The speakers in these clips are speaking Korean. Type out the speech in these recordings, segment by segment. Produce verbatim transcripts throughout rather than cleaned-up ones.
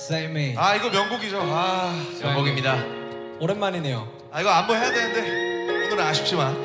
Same me. 아 이거 명곡이죠. 아 명곡입니다. 오랜만이네요. 아 이거 안무 해야 되는데 오늘은 아쉽지만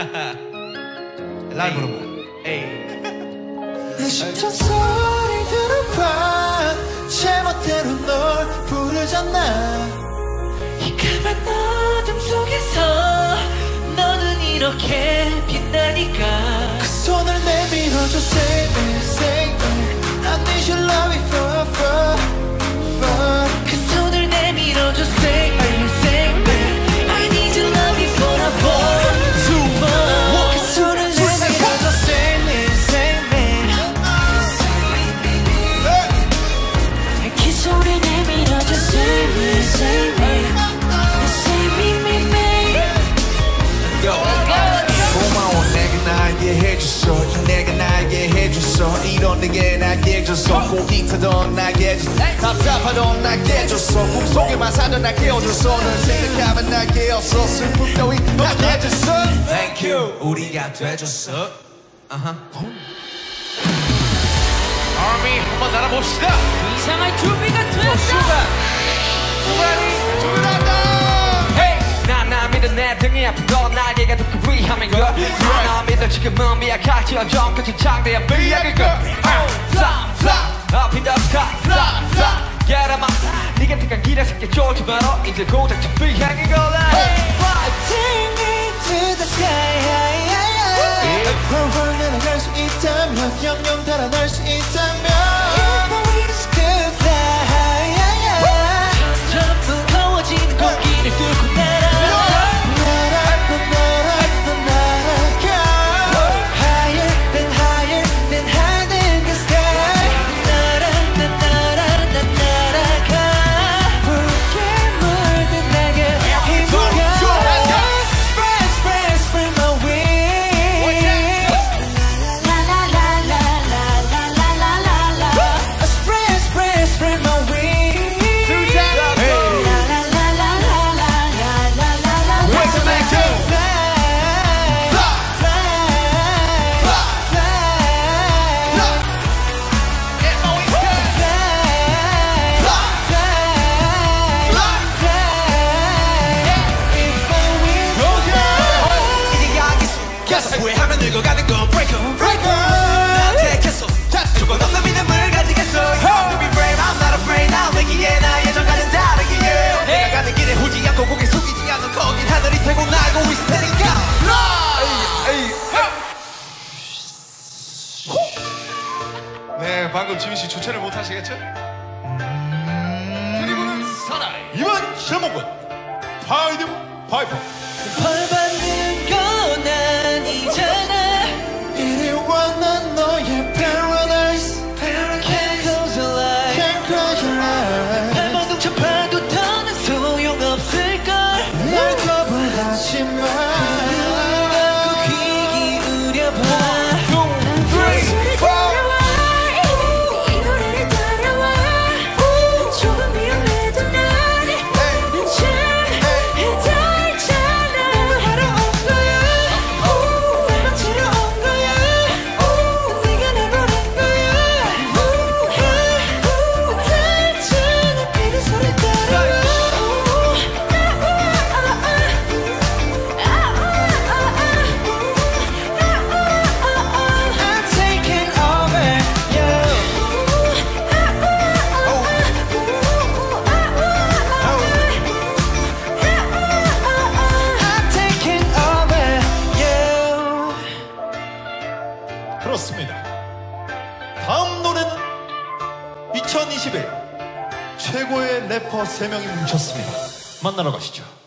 라이브로 뭐. 에이. 내 심장 소리 들어봐 제멋대로 널 부르잖아 이 까만 어둠 속에서 너는 이렇게 빛나니까 그 손을 내밀어줘 Say me, say me I need your love for, for, for 그 손을 내밀어줘 Say me, say me I need your love for, for, for 그 손을 내밀어줘 Say me, say me 그 손을 내밀어줘 Say me, say me Say me, me, me 고마워 내가 나에게 해줬어 내가 나에게 해줬어 이런 내게 나에게 해줬어 고기 타던 나에게 해줬어 답답하던 나에게 해줬어 꿈속에만 사던 나에게 깨워줬어 널 생각하면 나에게 없어 슬픔 따위 나에게 해줬어 Thank you. 우리가 돼줬어. 아하. 아미 한번 날아봅시다. 이상할 준비가 되었어 우라니 준비한다. 나나 믿어 내 등이 아픈 건 날개가 더 위험한 걸 나나 믿어 지금은 미약할지언정 끝이 창대한 미약일 걸 Fly, fly, up in the sky Fly, fly, get em up 네 곁에 길에 새끼 쫄지 마라 이제 고작 준비향인 거라 Fly, take me to the sky 헐헐 날아갈 수 있다면 영영 달아날 수 있다면 If I wish to fly 점점 무거워지는 공기를 뚫고 날아 후회하면 늙어가는 건 breaker breaker 나한테 계속 조금 없는 믿음을 가지겠어 You want to be brave I'm not afraid now 내기에 나 예전과는 다르게 yeah. 내가 가는 길에 후지 않고 고개 숙이지 않는 거긴 하늘이 태고 날고 있을 테니까 네 방금 지민씨 주체를 못 하시겠죠? 드리블은 사나이 이번 제목은 파이드 파이퍼 벌 받는 건 아니잖아 이리 와 난 너의 paradise Can't close your eyes Can't close your eyes 발만 동쳐봐도 더는 소용없을걸 날 거부하지 마 꼭 귀 기울여봐 그렇습니다. 다음 노래는 이천이십일 최고의 래퍼 세 명이 뭉쳤습니다. 만나러 가시죠.